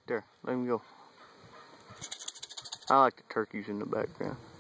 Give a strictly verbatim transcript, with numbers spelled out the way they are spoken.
there. Let him go. I like the turkeys in the background.